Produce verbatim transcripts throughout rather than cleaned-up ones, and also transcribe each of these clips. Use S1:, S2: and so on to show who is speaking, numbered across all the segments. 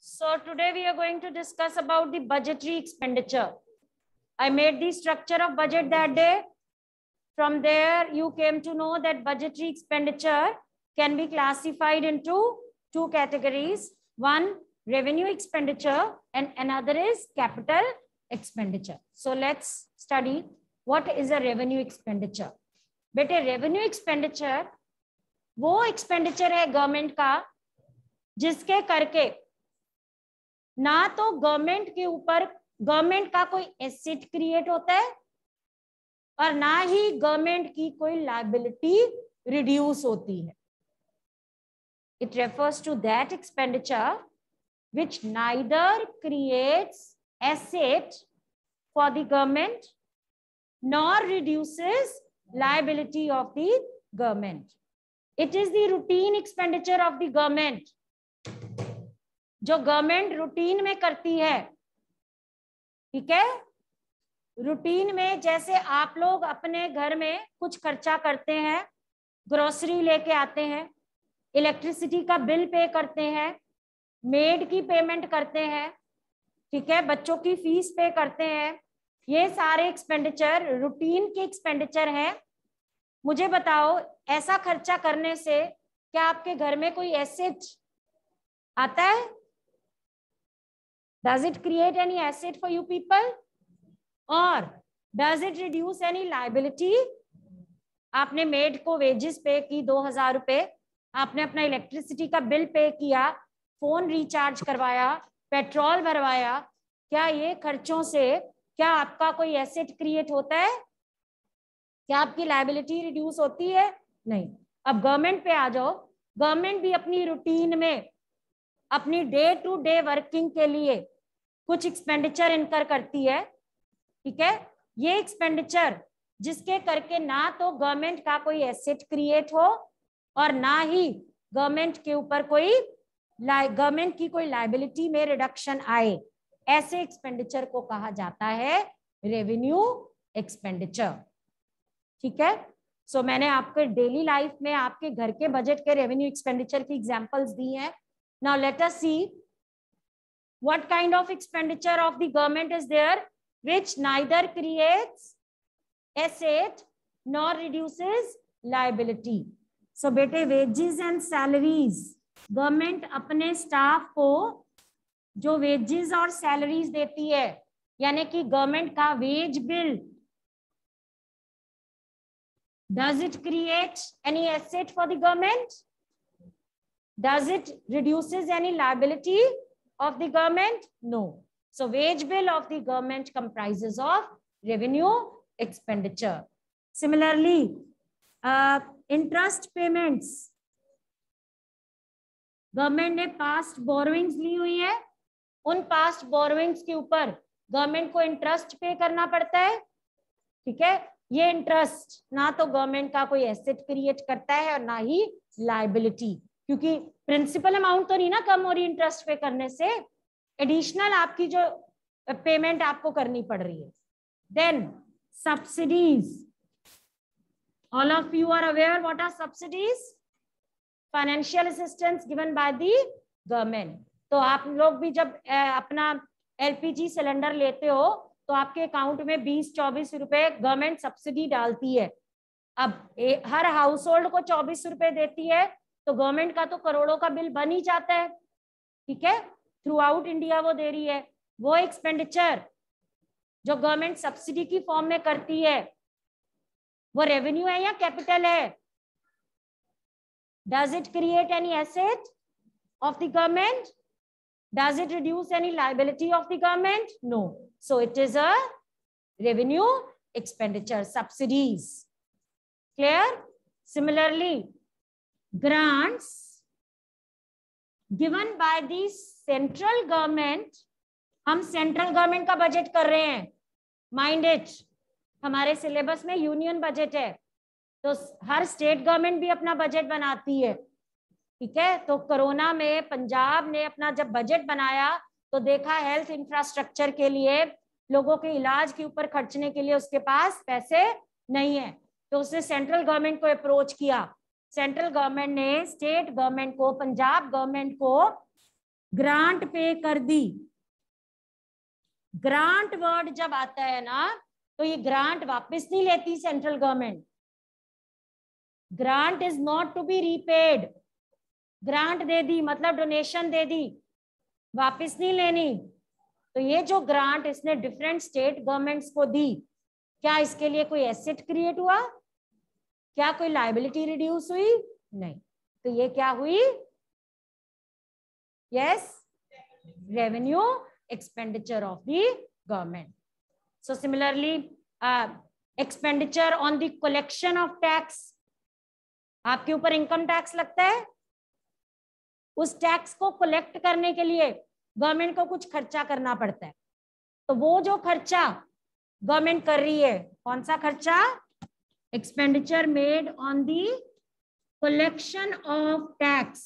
S1: So today we are going to discuss about the budgetary expenditure. I made the structure of budget that day. From there, you came to know that budgetary expenditure can be classified into two categories. One, revenue expenditure, and another is capital expenditure. So let's study what is a revenue expenditure. बेटे revenue expenditure वो expenditure है government का जिसके करके ना तो government के ऊपर गवर्नमेंट का कोई एसेट क्रिएट होता है और ना ही गवर्नमेंट की कोई लायबिलिटी रिड्यूस होती है. It refers to that expenditure which neither creates asset for the government nor reduces liability of the government. It is the routine expenditure of the government. जो government routine में करती है, ठीक है. रूटीन में जैसे आप लोग अपने घर में कुछ खर्चा करते हैं, ग्रोसरी लेके आते हैं, इलेक्ट्रिसिटी का बिल पे करते हैं, मेड की पेमेंट करते हैं, ठीक है, बच्चों की फीस पे करते हैं. ये सारे एक्सपेंडिचर रूटीन के एक्सपेंडिचर हैं. मुझे बताओ, ऐसा खर्चा करने से क्या आपके घर में कोई एसेट आता है? Does it create any asset for you people? Or does it reduce any liability? आपने मेड को वेजेस पे की दो हजार रुपए, आपने अपना इलेक्ट्रिसिटी का बिल पे किया, फोन रिचार्ज करवाया, पेट्रोल भरवाया. क्या ये खर्चों से क्या आपका कोई एसेट क्रिएट होता है? क्या आपकी लायबिलिटी रिड्यूस होती है? नहीं. अब गवर्नमेंट पे आ जाओ. गवर्नमेंट भी अपनी रूटीन में अपनी डे टू डे वर्किंग के लिए कुछ एक्सपेंडिचर इनकर करती है, ठीक है. ये एक्सपेंडिचर जिसके करके ना तो गवर्नमेंट का कोई एसेट क्रिएट हो और ना ही गवर्नमेंट के ऊपर कोई गवर्नमेंट की कोई लायबिलिटी में रिडक्शन आए, ऐसे एक्सपेंडिचर को कहा जाता है रेवेन्यू एक्सपेंडिचर. ठीक है. सो so, मैंने आपके डेली लाइफ में आपके घर के बजट के रेवेन्यू एक्सपेंडिचर की एग्जांपल्स दी हैं. Now let us see what kind of expenditure of the government is there which neither creates asset nor reduces liability. So बेटे wages and salaries, गवर्नमेंट अपने स्टाफ को जो वेजेस और salaries देती है, यानी कि गवर्नमेंट का wage bill, does it create any asset for the government? Does it reduces any liability of the government? No. So wage bill of the government comprises of revenue expenditure. Similarly, uh, interest payments, government ने past borrowings ली हुई है, उन past borrowings के ऊपर government को interest पे करना पड़ता है, ठीक है. ये इंटरेस्ट ना तो गवर्नमेंट का कोई एसेट क्रिएट करता है और ना ही लायबिलिटी, क्योंकि प्रिंसिपल अमाउंट तो नहीं ना कम हो रही इंटरेस्ट पे करने से, एडिशनल आपकी जो पेमेंट आपको करनी पड़ रही है. Then subsidies, all of you are aware what are subsidies? Financial assistance given by the government. तो आप लोग भी जब अपना एलपीजी सिलेंडर लेते हो तो आपके अकाउंट में बीस चौबीस रुपए गवर्नमेंट सब्सिडी डालती है. अब ए, हर हाउस होल्ड को चौबीस रुपए देती है, तो गवर्नमेंट का तो करोड़ों का बिल बन ही जाता है, ठीक है. थ्रू आउट इंडिया वो दे रही है. वो एक्सपेंडिचर जो गवर्नमेंट सब्सिडी की फॉर्म में करती है, वो रेवेन्यू है या कैपिटल है? Does it create any asset of the government? Does it reduce any liability of the government? No. So it is a revenue expenditure, subsidies. Clear? Similarly, grants given by the central government, हम central government का budget कर रहे हैं, mind it. हमारे syllabus में union budget है, तो हर state government भी अपना बजट बनाती है, ठीक है. तो कोरोना में पंजाब ने अपना जब बजट बनाया तो देखा हेल्थ इंफ्रास्ट्रक्चर के लिए, लोगों के इलाज के ऊपर खर्चने के लिए उसके पास पैसे नहीं है, तो उसने सेंट्रल गवर्नमेंट को अप्रोच किया. सेंट्रल गवर्नमेंट ने स्टेट गवर्नमेंट को, पंजाब गवर्नमेंट को ग्रांट पे कर दी। ग्रांट वर्ड जब आता है ना तो ये ग्रांट वापस नहीं लेती central government. Grant is not to be repaid. Grant दे दी मतलब डोनेशन दे दी, वापस नहीं लेनी। तो ये जो ग्रांट इसने डिफरेंट स्टेट गवर्नमेंट्स को दी, क्या इसके लिए कोई एसेट क्रिएट हुआ? क्या कोई लायबिलिटी रिड्यूस हुई? नहीं। तो ये क्या हुई? Yes, revenue expenditure of the government. So similarly expenditure on the collection of tax. आपके ऊपर इनकम टैक्स लगता है, उस टैक्स को कलेक्ट करने के लिए गवर्नमेंट को कुछ खर्चा करना पड़ता है। तो वो जो खर्चा गवर्नमेंट कर रही है, कौन सा खर्चा? Expenditure made on the collection of tax.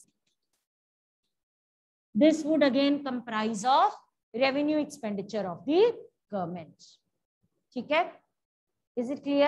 S1: This would again comprise of revenue expenditure of the government. ठीक है? Is it clear?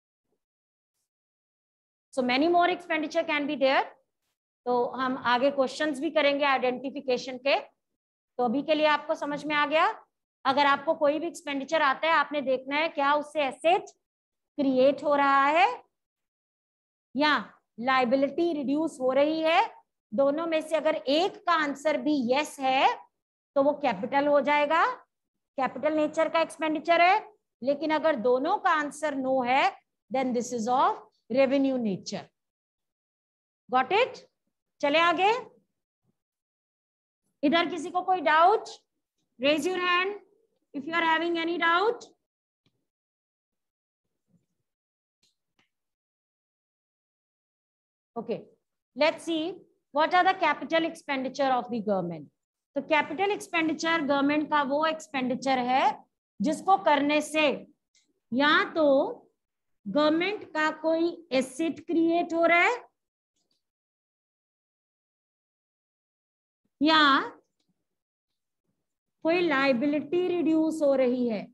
S1: So many more expenditure can be there. तो हम आगे क्वेश्चंस भी करेंगे आइडेंटिफिकेशन के। तो अभी के लिए आपको समझ में आ गया। अगर आपको कोई भी एक्सपेंडिचर आता है, आपने देखना है क्या उससे एसेट क्रिएट हो रहा है या लाइबिलिटी रिड्यूस हो रही है। दोनों में से अगर एक का आंसर भी यस है तो वो कैपिटल हो जाएगा, कैपिटल नेचर का एक्सपेंडिचर है। लेकिन अगर दोनों का आंसर नो है then this is of revenue nature. Got it? चले आगे। इधर किसी को कोई doubt? Raise your hand if you are having any doubt. Okay, let's see what are the capital expenditure of the government. तो capital expenditure government का वो expenditure है जिसको करने से या तो गवर्नमेंट का कोई एसेट क्रिएट हो रहा है या कोई लायबिलिटी रिड्यूस हो रही है।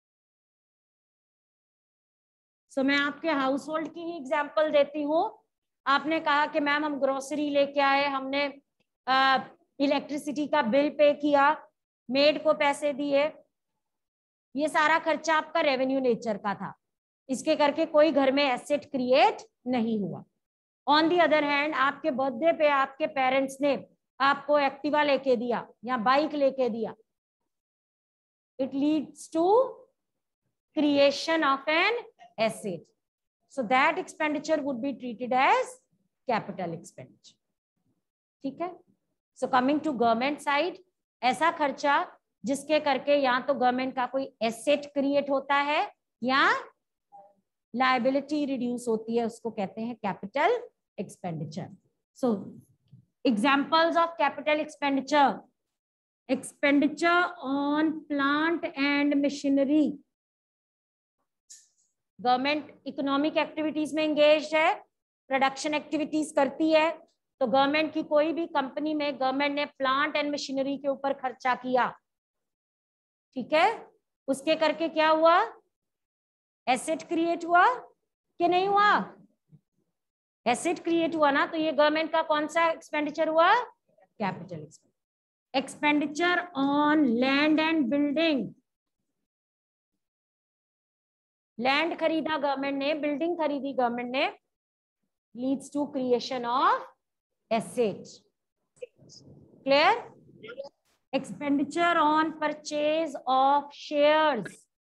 S1: सो so, मैं आपके हाउस होल्ड की ही एग्जांपल देती हूँ। आपने कहा कि मैम हम ग्रोसरी लेके आए, हमने इलेक्ट्रिसिटी का बिल पे किया, मेड को पैसे दिए, ये सारा खर्चा आपका रेवेन्यू नेचर का था। इसके करके कोई घर में एसेट क्रिएट नहीं हुआ। ऑन दी अदर हैंड आपके बर्थडे पे आपके पेरेंट्स ने आपको एक्टिवा लेके दिया या बाइक लेके दिया, it leads to creation of an asset. So that expenditure would be treated as capital expenditure. ठीक है? So coming to government side, ऐसा खर्चा जिसके करके या तो गवर्नमेंट का कोई एसेट क्रिएट होता है या लायबिलिटी रिड्यूस होती है, उसको कहते हैं capital expenditure. So examples of capital expenditure: expenditure on plant and machinery. Government economic activities में एंगेज है, प्रोडक्शन एक्टिविटीज करती है, तो गवर्नमेंट की कोई भी कंपनी में गवर्नमेंट ने प्लांट एंड मशीनरी के ऊपर खर्चा किया, ठीक है, उसके करके क्या हुआ, एसेट क्रिएट हुआ कि नहीं हुआ? एसेट क्रिएट हुआ ना, तो ये गवर्नमेंट का कौन सा एक्सपेंडिचर हुआ? Capital expenditure. Expenditure on land and building. Land खरीदा गवर्नमेंट ने, बिल्डिंग खरीदी गवर्नमेंट ने, leads to creation of asset. Clear? Expenditure on purchase of shares.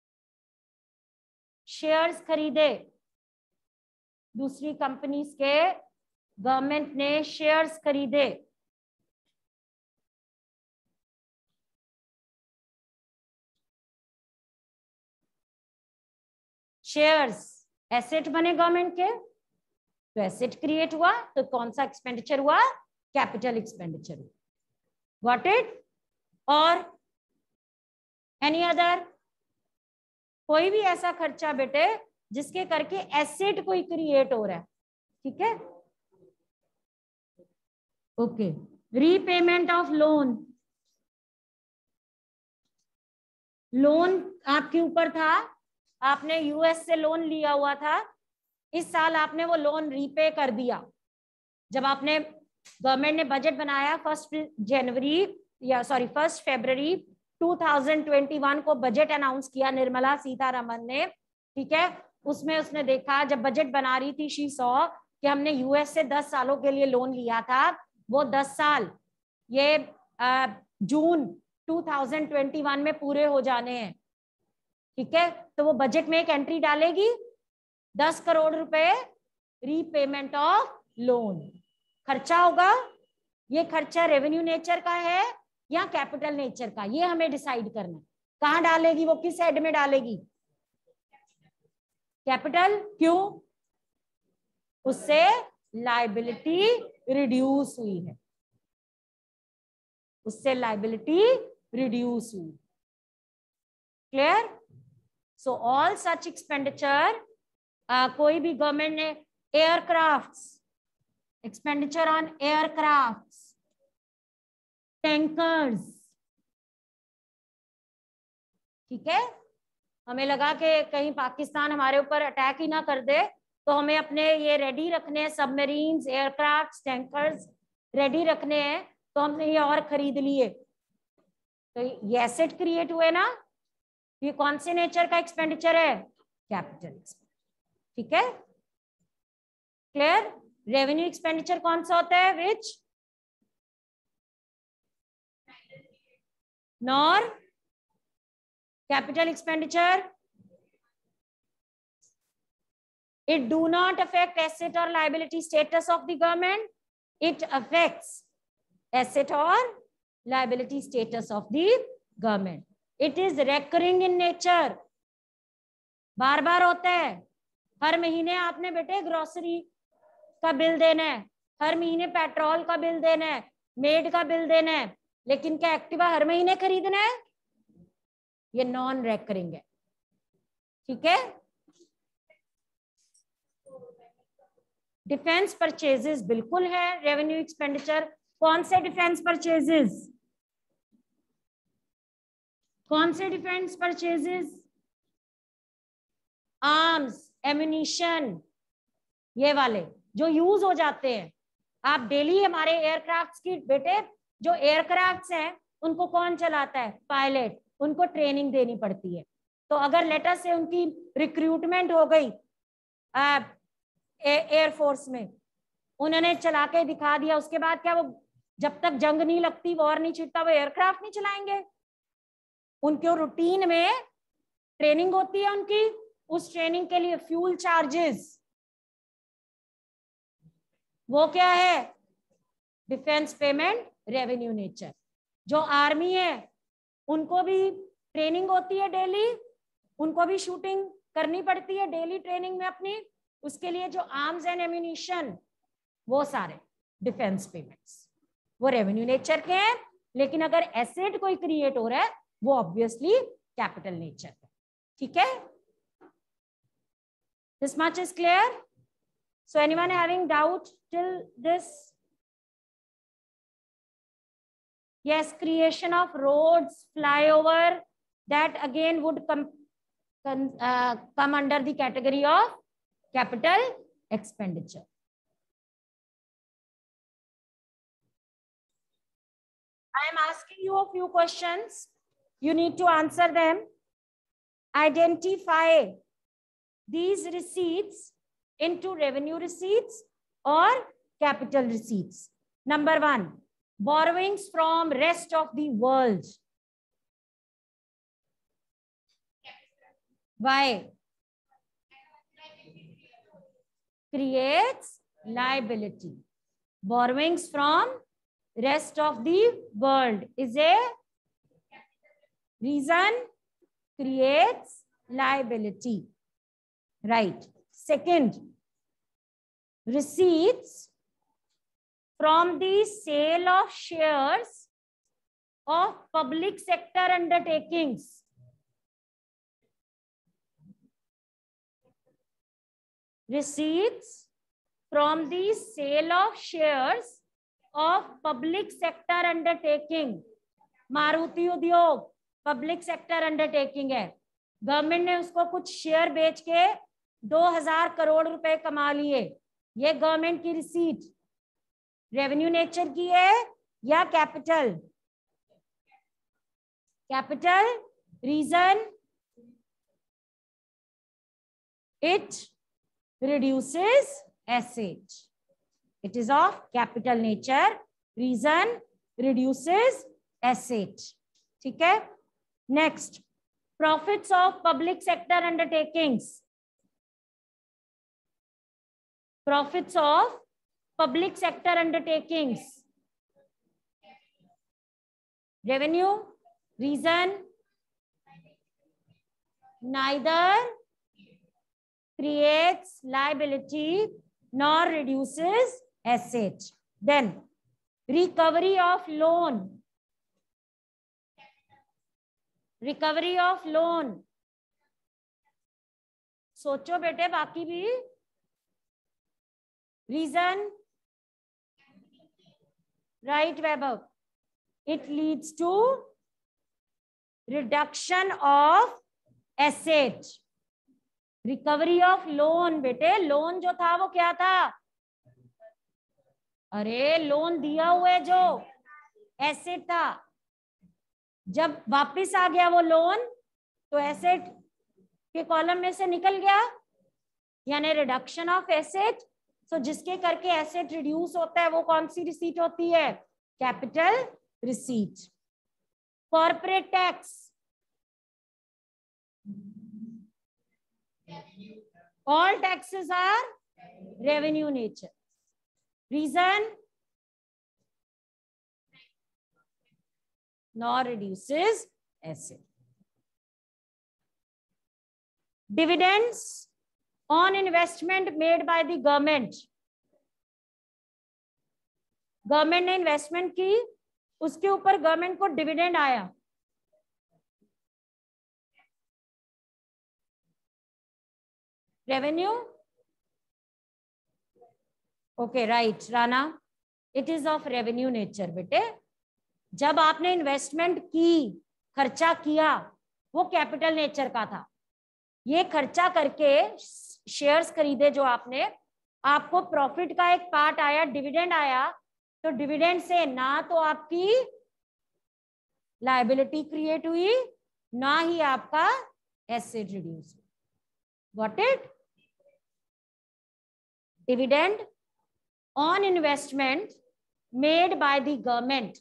S1: Shares खरीदे दूसरी कंपनीज के, गवर्नमेंट ने शेयर्स खरीदे, शेयर्स एसेट बने गवर्नमेंट के, तो एसेट क्रिएट हुआ, तो कौन सा एक्सपेंडिचर हुआ? Capital expenditure. Got it? और एनी अदर? कोई भी ऐसा खर्चा बेटे जिसके करके एसेट कोई क्रिएट हो रहा है, ठीक है? Okay. Repayment of loan. Loan आपके ऊपर था, आपने यूएस से लोन लिया हुआ था, इस साल आपने वो लोन रीपे कर दिया. जब आपने गवर्नमेंट ने बजट बनाया फर्स्ट जनवरी या सॉरी फर्स्ट फरवरी टू थाउजेंड ट्वेंटी वन को बजट अनाउंस किया निर्मला सीतारमन ने, ठीक है। उसमें उसने देखा, जब बजट बना रही थी, शी सॉ कि हमने यूएस से दस सालों के लिए लोन लिया था, वो दस साल ये आ, June two thousand twenty one में पूरे हो जाने हैं, ठीक है। तो वो बजट में एक एंट्री डालेगी, दस करोड़ रुपए रीपेमेंट ऑफ लोन खर्चा होगा। ये खर्चा रेवेन्यू नेचर का है या कैपिटल नेचर का, ये हमें डिसाइड करना है। कहाँ डालेगी वो, किस हेड में डालेगी? कैपिटल। क्यों? उससे लायबिलिटी रिड्यूस हुई है, उससे लायबिलिटी रिड्यूस हुई। Clear? So all such expenditure, कोई भी गवर्नमेंट ने aircrafts, expenditure on aircrafts, tankers, ठीक है। हमें लगा कि कहीं पाकिस्तान हमारे ऊपर अटैक ही ना कर दे, तो हमें अपने ये रेडी रखने हैं, सबमरीन्स, एयरक्राफ्ट्स, टैंकर्स रेडी रखने हैं, तो हमने ये और खरीद लिए। तो ये एसेट क्रिएट हुए ना, ये कौन से नेचर का एक्सपेंडिचर है? कैपिटल, ठीक है। क्लियर? रेवेन्यू एक्सपेंडिचर कौन सा होता है? Which nor capital expenditure, it do not affect asset or liability status of the government, it affects asset or liability status of the government, it is recurring in nature, बार बार होता है। हर महीने आपने बेटे ग्रोसरी का बिल देना है, हर महीने पेट्रोल का बिल देना है, मेड का बिल देना है, लेकिन क्या एक्टिवा हर महीने खरीदना है? ये नॉन रेकरिंग है, ठीक है। डिफेंस परचेजेस बिल्कुल है रेवेन्यू एक्सपेंडिचर। कौन से डिफेंस परचेजेस? कौन से डिफेंस परचेजेस? आर्म्स, एम्युनिशन, ये वाले जो यूज हो जाते हैं। आप डेली हमारे एयरक्राफ्ट्स की बेटे, जो एयरक्राफ्ट्स हैं उनको कौन चलाता है? पायलट, उनको ट्रेनिंग देनी पड़ती है। तो अगर लेटर से उनकी रिक्रूटमेंट हो गई एयरफोर्स में, उन्होंने चला के दिखा दिया, उसके बाद क्या वो जब तक जंग नहीं लगती, वॉर नहीं छिड़ता, वो एयरक्राफ्ट नहीं चलाएंगे? उनके रूटीन में ट्रेनिंग होती है उनकी, उस ट्रेनिंग के लिए फ्यूल चार्जेस, वो क्या है? Defence payment revenue nature. जो आर्मी है उनको भी ट्रेनिंग होती है डेली, उनको भी शूटिंग करनी पड़ती है डेली ट्रेनिंग में अपनी, उसके लिए जो आर्म्स एंड एम्युनिशन, वो सारे डिफेंस पेमेंट्स, वो रेवेन्यू नेचर के हैं। लेकिन अगर एसेट कोई क्रिएट हो रहा है, वो ऑब्वियसली कैपिटल नेचर है, ठीक है। This much is clear? So anyone having doubt till this? Yes, creation of roads, flyover, that again would come uh, come under the category of capital expenditure. I am asking you a few questions. You need to answer them. Identify these receipts into revenue receipts or capital receipts. Number one, borrowings from rest of the world. Why? Creates liability. Borrowings from rest of the world is a reason, creates liability. Right. Second, receipts from the sale of shares of public sector undertakings. Receipts from the sale of shares of public sector undertaking. Maruti Udyog public sector undertaking है, government ने उसको कुछ share बेच के दो हजार करोड़ रुपए कमा लिए, ये गवर्नमेंट की रिसीट, रेवेन्यू नेचर की है या capital? Capital. Reason, it reduces asset. It is of capital nature. Reason, reduces asset. ठीक है. Next, profits of public sector undertakings. Profits of public sector undertakings. Revenue. Reason, neither creates liability nor reduces asset. Then recovery of loan. Recovery of loan. सोचो बेटे बाकी भी. Reason, right Vaibhav, it leads to reduction of asset. Recovery of loan. बेटे loan जो था वो क्या था? अरे लोन दिया हुआ है जो एसेट था, जब वापस आ गया वो लोन तो एसेट के कॉलम में से निकल गया, यानी रिडक्शन ऑफ एसेट. सो जिसके करके एसेट रिड्यूस होता है वो कौन सी रिसीट होती है? Capital receipt. Corporate tax. All taxes are revenue nature. Reason, nor reduces asset. Dividends on investment made by the government. Government ने इन्वेस्टमेंट की, उसके ऊपर गवर्नमेंट को डिविडेंड आया. Revenue. Okay right Rana, it is of revenue nature. बेटे जब आपने investment की, खर्चा किया, वो कैपिटल नेचर का था. ये खर्चा करके शेयर्स खरीदे जो आपने, आपको प्रॉफिट का एक पार्ट आया, डिविडेंड आया, तो डिविडेंड से ना तो आपकी लायबिलिटी क्रिएट हुई, ना ही आपका asset reduce. Got it? Dividend on investment made by the government.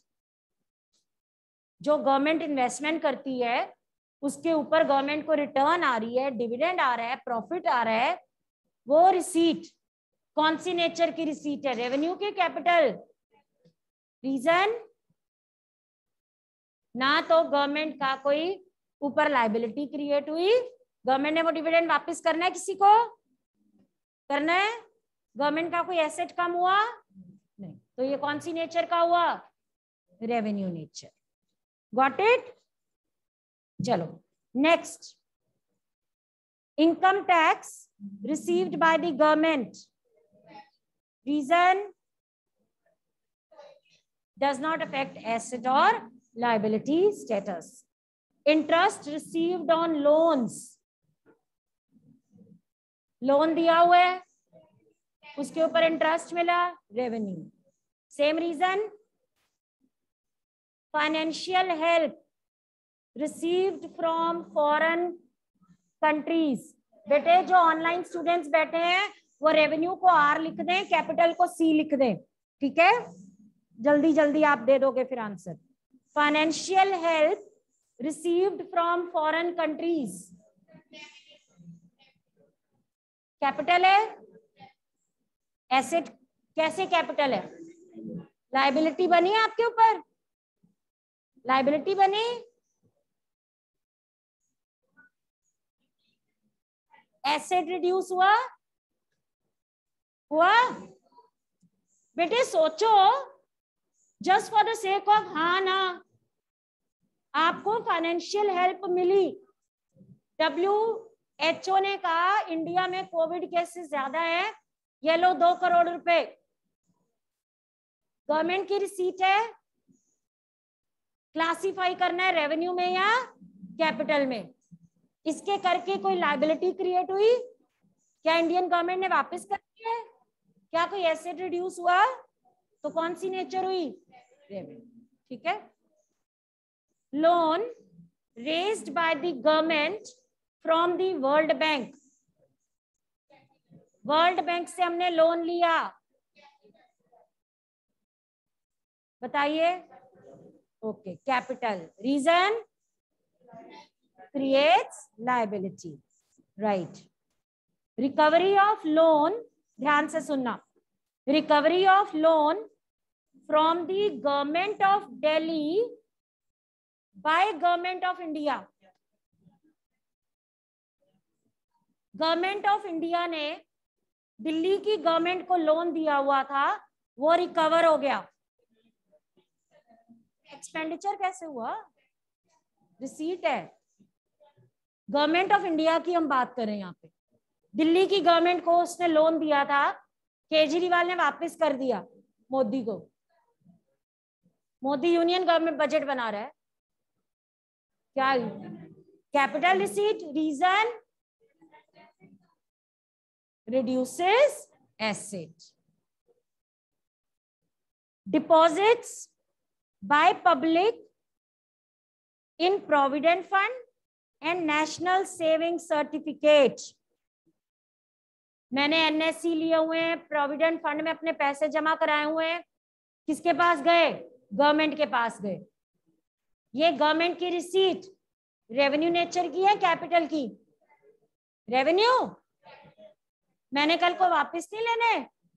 S1: जो गवर्नमेंट इन्वेस्टमेंट करती है उसके ऊपर गवर्नमेंट को रिटर्न आ रही है, डिविडेंड आ रहा है, प्रॉफिट आ रहा है, वो रिसीट कौन सी नेचर की रिसीट है? रेवेन्यू की, कैपिटल? रीजन, ना तो गवर्नमेंट का कोई ऊपर लायबिलिटी क्रिएट हुई, गवर्नमेंट ने वो डिविडेंड वापस करना है, किसी को करना है, गवर्नमेंट का कोई एसेट कम हुआ नहीं, तो ये कौन सी नेचर का हुआ? Revenue nature. Got it? चलो next, income tax received by the government. Reason, does not affect asset और liability status. Interest received on loans. Loan दिया हुआ है, उसके ऊपर इंटरेस्ट मिला, revenue. Same reason. Financial help received from foreign countries. बेटे जो ऑनलाइन स्टूडेंट्स बैठे हैं वो रेवेन्यू को आर लिख दें, कैपिटल को सी लिख दें. ठीक है, जल्दी जल्दी आप दे दोगे फिर answer. Financial help received from foreign countries. Capital है, एसेट कैसे कैपिटल है? लायबिलिटी बनी है आपके ऊपर, लायबिलिटी बनी, एसेट रिड्यूस हुआ हुआ बेटे सोचो, just for the sake of हाँ ना, आपको फाइनेंशियल हेल्प मिली. डब्ल्यू एच ओ ने कहा इंडिया में कोविड केसेस ज्यादा है, ये लो दो करोड़ रुपए. गवर्नमेंट की रिसीट है, क्लासिफाई करना है रेवेन्यू में या कैपिटल में. इसके करके कोई लायबिलिटी क्रिएट हुई क्या? इंडियन गवर्नमेंट ने वापस कर दिया? क्या कोई एसेट रिड्यूस हुआ? तो कौन सी नेचर हुई? रेवेन्यू। ठीक है। Loan raised by the government from the World Bank, World Bank से हमने लोन लिया, बताइए। Okay, capital. Reason? Creates liability, right. Recovery of loan, ध्यान से सुनना, recovery of loan from the government of Delhi by government of India. Government of India ने दिल्ली की government को लोन दिया हुआ था, वो रिकवर हो गया। एक्सपेंडिचर कैसे हुआ? रिसीट है। गवर्नमेंट ऑफ इंडिया की हम बात करें यहाँ पे। दिल्ली की गवर्नमेंट को उसने लोन दिया था, केजरीवाल ने वापस कर दिया मोदी को। मोदी यूनियन गवर्नमेंट बजट बना रहा है क्या? Capital receipt. Reason? reduces asset. Deposits by public in provident fund and national saving certificate. मैंने एनएससी लिए हुए हैं, प्रोविडेंट फंड में अपने पैसे जमा कराए हुए हैं, किसके पास गए? गवर्नमेंट के पास गए। ये गवर्नमेंट की रिसीट रेवेन्यू नेचर की है, कैपिटल की? रेवेन्यू। मैंने कल को वापस नहीं लेने,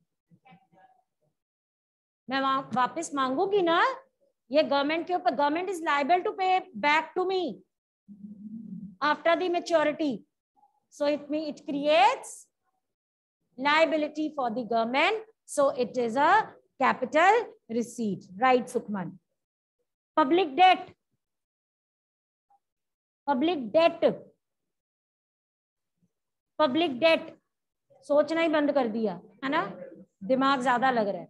S1: मैं वापस मांगूंगी ना, ये गवर्नमेंट के ऊपर, government is liable to pay back to me after the maturity, so it me it creates liability for the government, so it is a capital receipt, right Sukhman? Public debt, public debt, public debt सोचना ही बंद कर दिया है ना, दिमाग ज्यादा लग रहा है।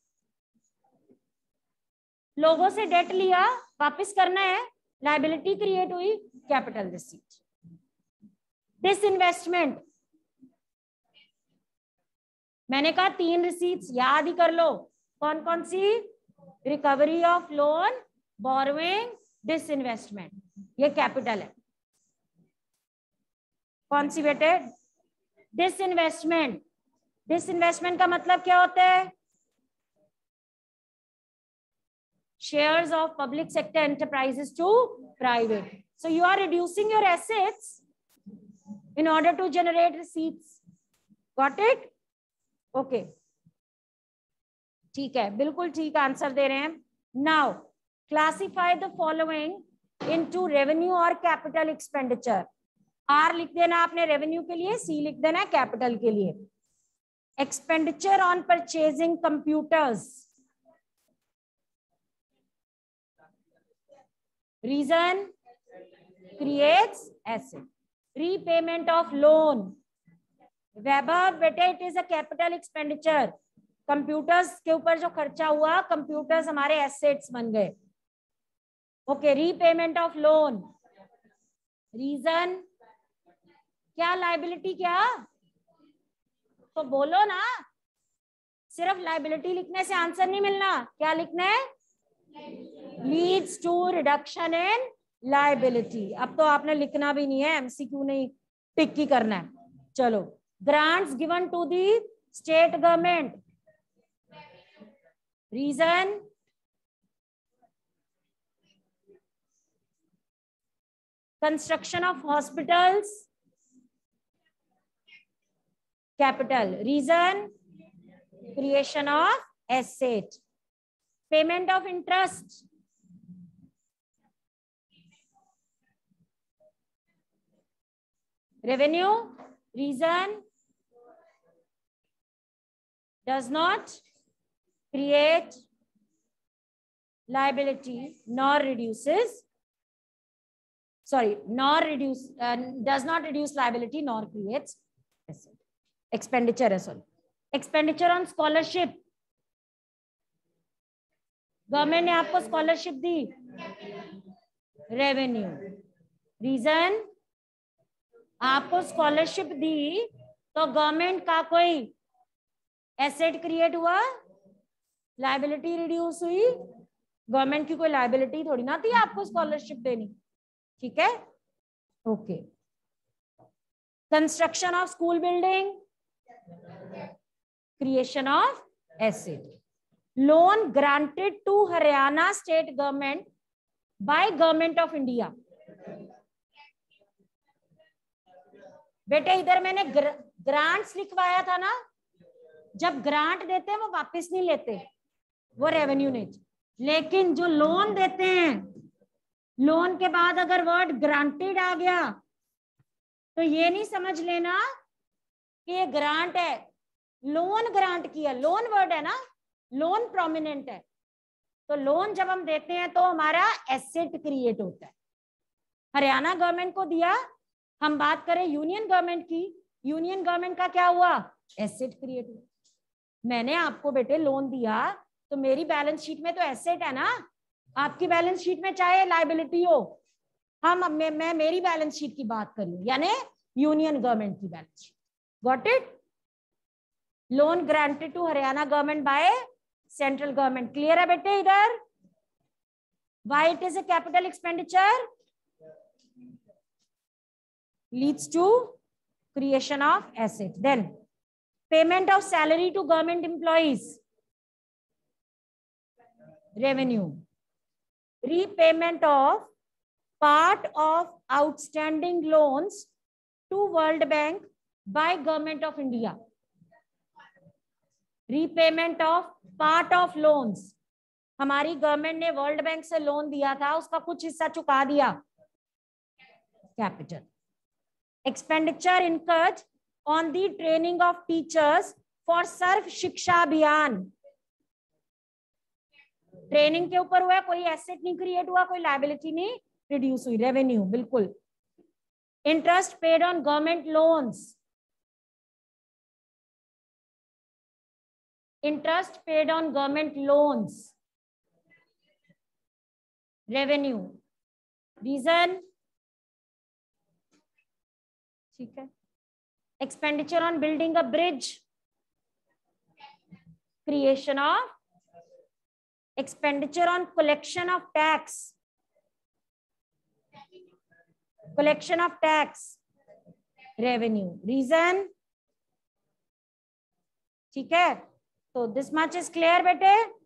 S1: लोगों से डेट लिया, वापस करना है, लायबिलिटी क्रिएट हुई, कैपिटल रिसीट। डिसइन्वेस्टमेंट, मैंने कहा तीन रिसीट्स याद ही कर लो, कौन कौन सी? Recovery of loan, borrowing, disinvestment, ये कैपिटल है। कौन सी बेटे? डिसइन्वेस्टमेंट। डिसइन्वेस्टमेंट का मतलब क्या होता है? Shares of public sector enterprises to private, so you are reducing your assets in order to generate receipts. Got it? Okay okay. ठीक है, बिल्कुल ठीक आंसर दे रहे हैं। Now classify the following into revenue और कैपिटल एक्सपेंडिचर। आर लिख देना आपने रेवेन्यू के लिए, सी लिख देना है कैपिटल के लिए। Expenditure on purchasing computers, reason? Creates asset. Repayment of loan, Vaibhav बेटे it is a capital expenditure. Computers के ऊपर जो खर्चा हुआ, कंप्यूटर्स हमारे एसेट्स बन गए। Okay, repayment of loan, reason? क्या लायबिलिटी? क्या तो बोलो ना, सिर्फ लायबिलिटी लिखने से आंसर नहीं मिलना, क्या लिखना है? Leads to reduction in liability. अब तो आपने लिखना भी नहीं है, एमसीक्यू नहीं टिक ही करना है। चलो, grants given to the state government, reason? Construction of hospitals, capital. Reason? Creation of asset. Payment of interest, revenue. Reason? does not create liability nor reduces, sorry, nor reduce, uh, does not reduce liability nor creates asset. Expenditure है, sorry. Expenditure on scholarship, government ने आपको scholarship दी, revenue. Reason? आपको scholarship दी तो government का कोई asset create हुआ, लाइबिलिटी रिड्यूस हुई, गवर्नमेंट की कोई लाइबिलिटी थोड़ी ना थी आपको स्कॉलरशिप देनी, ठीक है। Okay, construction of school building, creation of asset, loan granted to Haryana state government by government of India. बेटे इधर मैंने ग्र, ग्रांट्स लिखवाया था ना, जब ग्रांट देते हैं वो वापस नहीं लेते, वो रेवेन्यू नहीं, लेकिन जो लोन देते हैं, लोन के बाद अगर वर्ड ग्रांटेड आ गया तो ये नहीं समझ लेना कि ये ग्रांट है, लोन ग्रांट किया, लोन वर्ड है ना, लोन प्रोमिनेंट है, तो लोन जब हम देते हैं तो हमारा एसेट क्रिएट होता है। हरियाणा गवर्नमेंट को दिया, हम बात करें यूनियन गवर्नमेंट की, यूनियन गवर्नमेंट का क्या हुआ, एसेट क्रिएट हुआ। मैंने आपको बेटे लोन दिया तो मेरी बैलेंस शीट में तो एसेट है ना, आपकी बैलेंस शीट में चाहे लायबिलिटी हो, हम मैं, मैं मेरी बैलेंस शीट की बात कर रही हूं, यानी यूनियन गवर्नमेंट की balance sheet. Got it? Loan granted to Haryana government by central government. Clear है बेटे? इधर why it is a capital expenditure, leads to creation of asset. Then payment of salary to government employees, revenue. Repayment of part of outstanding loans to World Bank by Government of India. Repayment of part of loans, हमारी government ने World Bank से loan दिया था, उसका कुछ हिस्सा चुका दिया, capital. Expenditure incurred on the training of teachers for Sarva Shiksha Abhiyan, training के ऊपर हुआ, कोई एसेट नहीं क्रिएट हुआ, कोई लायबिलिटी नहीं रिड्यूस हुई, रेवेन्यू बिल्कुल। Interest paid on government loans, interest paid on government loans, revenue. Reason, ठीक है। Expenditure on building a bridge, creation of, expenditure on collection of tax, collection of tax, revenue. Reason, ठीक है। तो this much is clear बेटे?